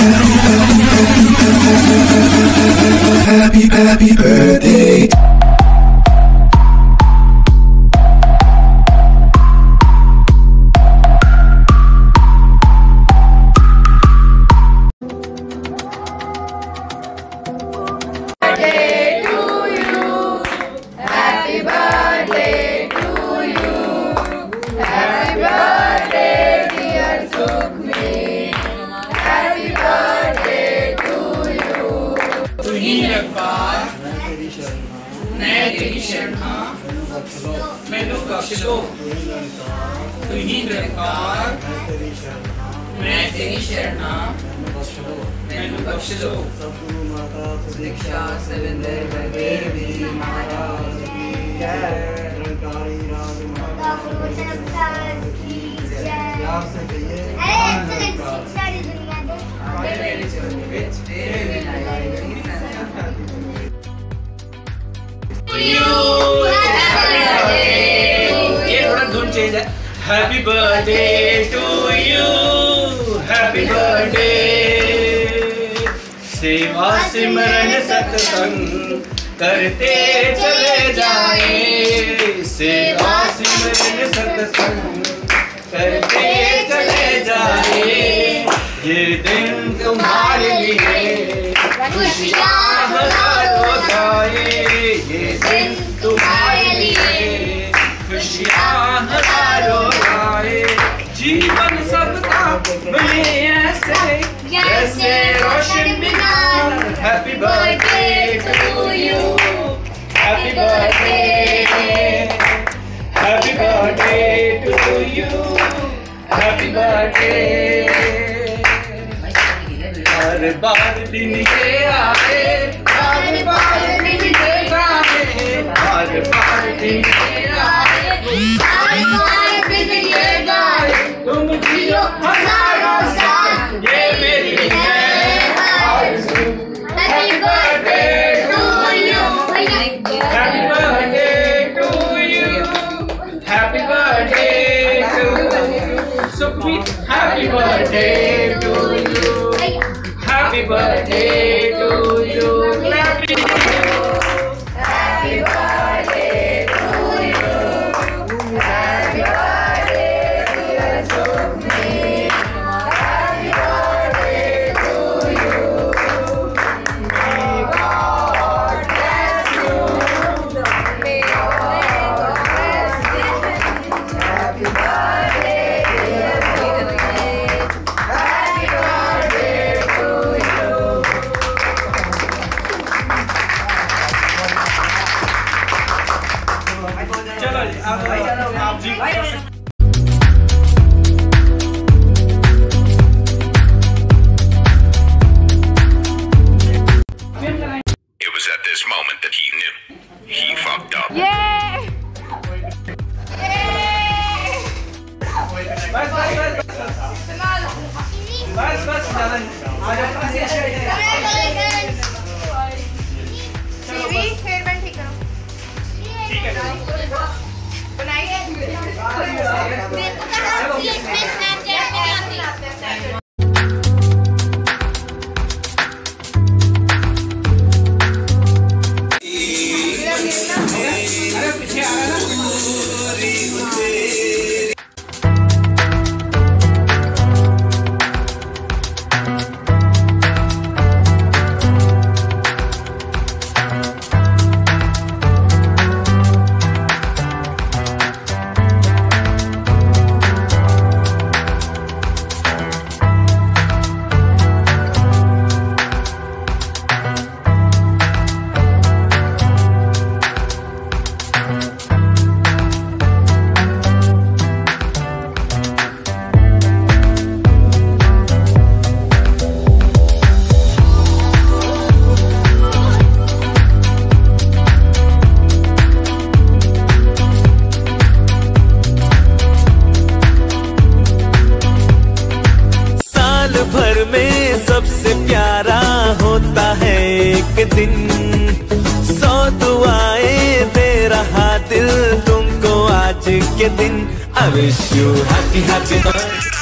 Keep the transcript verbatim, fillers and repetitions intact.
Happy, happy birthday. मैं तेरी शरणा मैनू बख्श लो तुही निरंकार मैं तेरी शरणा मैनू बख्श लो सतगुरु माता दीक्षा सविंदर देवी माता की जय निरंकारी राज माता की जय प्यार से कहिए सारी दुनिया दे मेरे चरण विच तेरे लगाई गई ये थोड़ा धुन चेंज है। Happy birthday to you happy birthday सेवा सिमरन सत्संग करते चले जाए सेवा सिमरन सत्संग करते चले जाए ये दिन तुम्हारे लिए खुशियाँ हजारों गाए ये दिन तुम्हारे लिए खुशियाँ हजारों गाए जीवन सबका बने ऐसे जैसे रोशन मीनार happy birthday to you happy birthday happy birthday to you happy birthday हर बार दिन ये आए हर बार दिन ये आए हर बार दिन ये आए हर बार दिन ये आए तुम जियो हजारों साल ये मेरी है आरज़ू happy birthday to you happy birthday to you happy birthday to Sukhmeet happy birthday to you Happy birthday to you. Happy birthday to you. Happy birthday dear Sukhmeet. Happy birthday to you. May God bless you. May God bless you. Happy birthday dear Sukhmeet. Happy birthday to you. चलो जी आप आप जी It was at this moment that he knew. He fucked up. Yeah! बस बस बस बस बस ज़्यादा नहीं आ जाओ सीवी फिर मैं ठीक करूँ ठीक है बनाइए मेरे को कहाँ सी इसमें स्नैपचैट में नहीं आती अरे पीछे आ रहा है ना एक दिन सौ दुआएं दे रहा दिल तुमको आज के दिन। I wish you happy happy birthday।